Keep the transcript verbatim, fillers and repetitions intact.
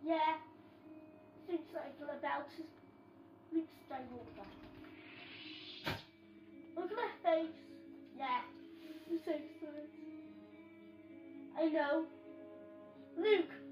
Yeah. Seems like about Luke Skywalker. Look at my face. Yeah. The same size. I know. Luke.